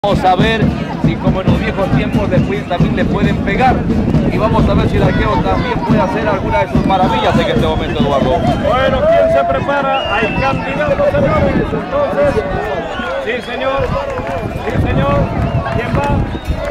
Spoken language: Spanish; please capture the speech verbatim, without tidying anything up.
Vamos a ver si como en los viejos tiempos después también le pueden pegar. Y vamos a ver si el arquero también puede hacer alguna de sus maravillas en este momento, Eduardo. Bueno, ¿quién se prepara? Hay candidatos, señores. Entonces, sí, señor. Sí, señor. ¿Quién va?